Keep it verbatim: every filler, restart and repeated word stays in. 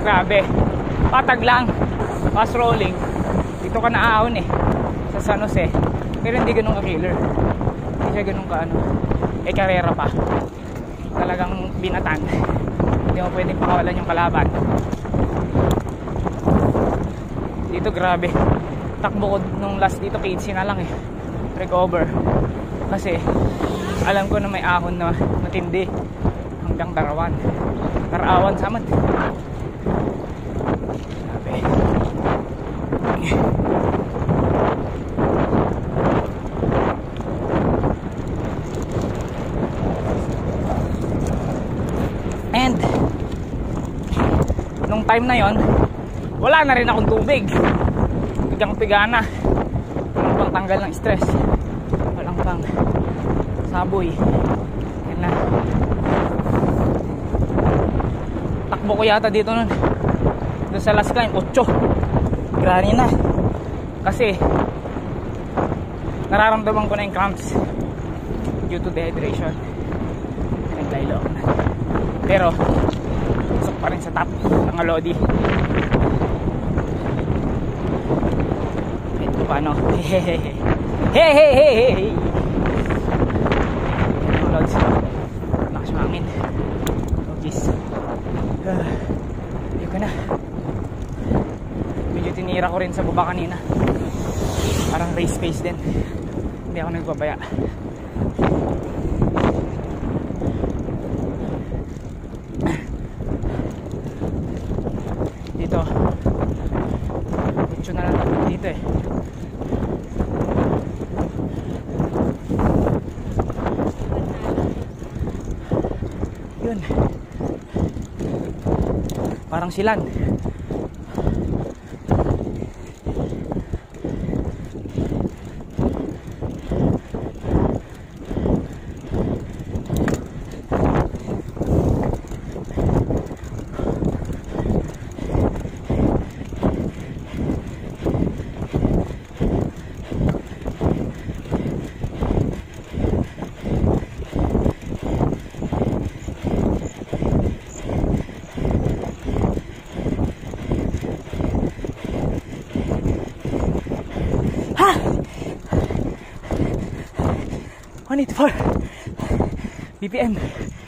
Grabe. Patag lang. Fast rolling. Dito ka naaahon eh. Sa San Jose. Pero hindi ganun ka-killer. Hindi siya ganun ka ano. Eh, karera pa. Talagang binatan. Hindi mo pwedeng pakawalan yung kalaban. Dito grabe. Takbo ko nung last dito quinze na lang eh. Recover. Kasi alam ko na may ahon na matindi hanggang Tarawan. Tarawan samad. Grabe. And nung time na yon, wala na rin akong tubig. Bigang pigana. Walang pang tanggal ng stress. Walang pang saboy. Yan na. Takbo ko yata dito nun. Doon sa last climb, eight. Grani na. Kasi nararamdaman ko na yung cramps due to dehydration. Naglaylo ako na. Pero pasok pa rin sa top ng Lodi. Ito paano? Hehehe. Hehehe. Lods. Lakas mangin. Oh jeez. Uh, Ayoko na. Medyo tinira ko rin sa baba kanina. Parang race pace din. Hindi ako nagbabaya. Dito Dito na lang dito eh. Yun. Parang silan. one eighty-four B P M.